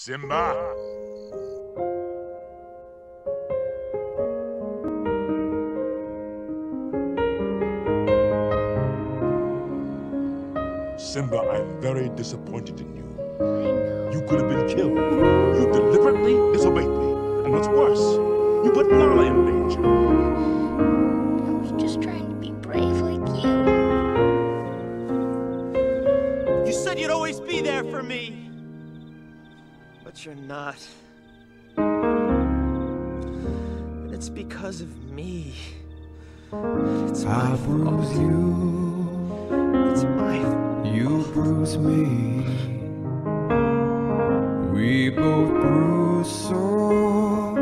Simba. Simba, I'm very disappointed in you. I know. You could have been killed. You deliberately disobeyed me. And what's worse, you put Nala in danger. I was just trying to be brave like you. You said you'd always be there for me. But you're not. And it's because of me. It's my fault. It's my fault. You bruise me. We both bruise so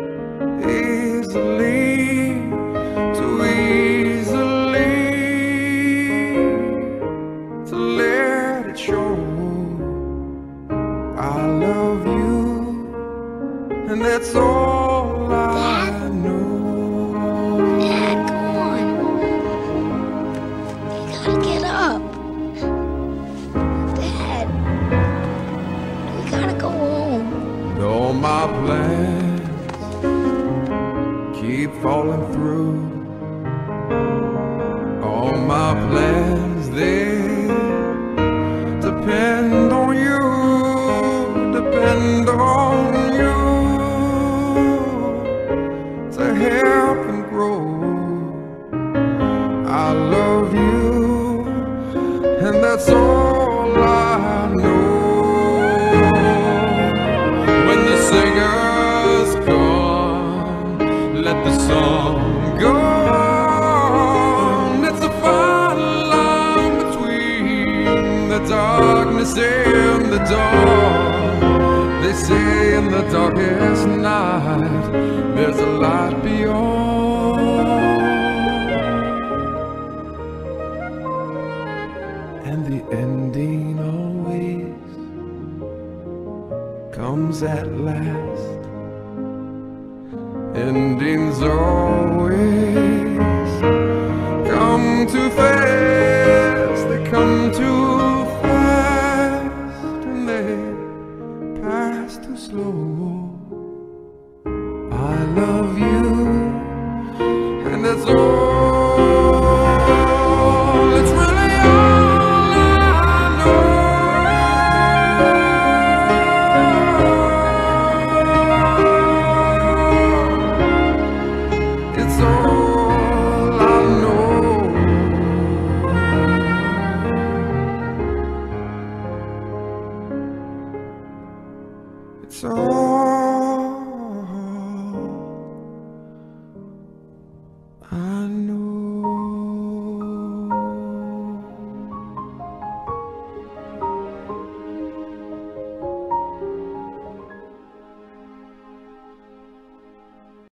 easily, too easily to let it show. I love you, and that's all I know. Dad, come on. You gotta get up. Dad, we gotta go home. Though my plans keep falling through, all my plans, they depend on you, depend on you to help and grow. I love you, and that's all I know. When the singer's gone, let the song go on. It's a fine line between the darkness and the dawn. They say in the darkest night there's a light beyond. And the ending always comes at last. Endings always come too fast. They come too fast, and they pass too slow. I love you, and that's all. It's really all I know. It's all I know. It's all